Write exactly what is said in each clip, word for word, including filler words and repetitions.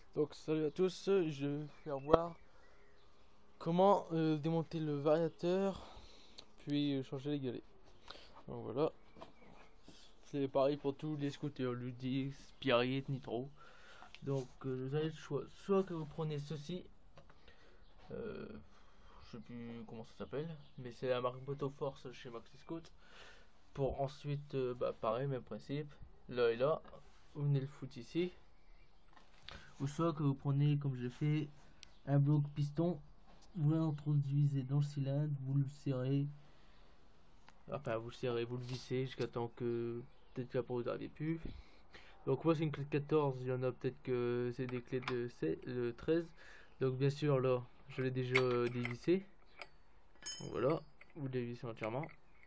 Donc salut à tous, je vais faire voir comment euh, démonter le variateur puis euh, changer les galets. Donc voilà, c'est pareil pour tous les scooters, Ludix, Spirit, Nitro. Donc euh, vous avez le choix, soit que vous prenez ceci, euh, je sais plus comment ça s'appelle, mais c'est la marque Motoforce chez Maxi Scoot. Pour ensuite, euh, bah pareil, même principe, là et là, vous venez le foutre ici. Ou soit que vous prenez, comme j'ai fait, un bloc piston, vous l'introduisez dans le cylindre, vous le serrez, enfin vous le serrez, vous le vissez jusqu'à temps que peut-être qu'après vous n'arrivez plus. Donc moi c'est une clé de quatorze, il y en a peut-être que c'est des clés de, de treize. Donc bien sûr là je l'ai déjà dévissé. Donc voilà, vous dévissez entièrement.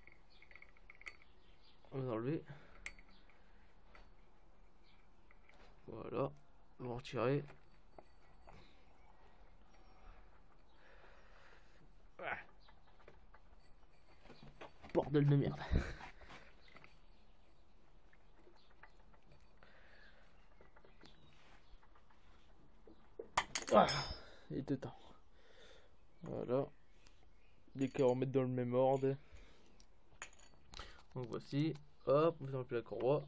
Vous enlevez. Voilà, vous retirez. Bordel de merde. Ah, il était temps. Voilà. Dès qu'on remettre dans le même ordre. Donc voici. Hop, vous enlevez la courroie.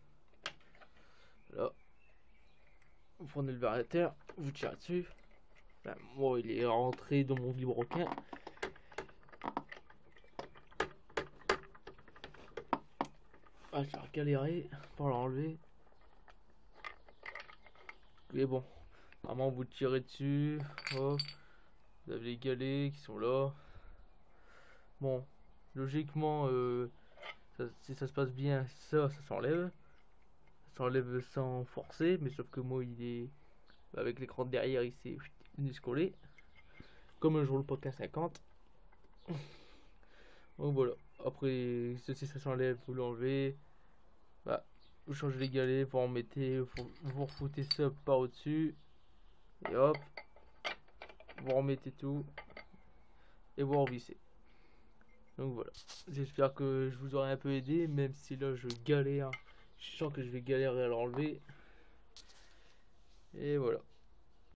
Là. Vous prenez le variateur, vous tirez dessus. Enfin, moi il est rentré dans mon vilebrequin. Ah, j'ai galéré pour l'enlever. Mais bon, vraiment vous tirez dessus. Hop. Vous avez les galets qui sont là. Bon, logiquement, euh, ça, si ça se passe bien, ça, ça s'enlève. Ça s'enlève sans forcer, mais sauf que moi, il est avec l'écran de derrière, il s'est collé. Comme un jour le podcast cinquante. Donc voilà. Après, ceci, ça s'enlève, vous l'enlevez. Bah, vous changez les galets, vous en mettez, vous, vous refoutez ça par au-dessus. Et hop. Vous remettez tout. Et vous revissez. Donc voilà. J'espère que je vous aurai un peu aidé, même si là je galère. Je sens que je vais galérer à l'enlever. Et voilà.